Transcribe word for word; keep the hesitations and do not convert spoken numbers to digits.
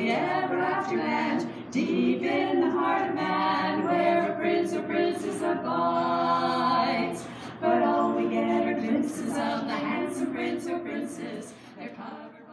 the ever after land, deep in the heart of man, where a prince or princess abides. But all we get are glimpses of the handsome prince or princess. They're covered by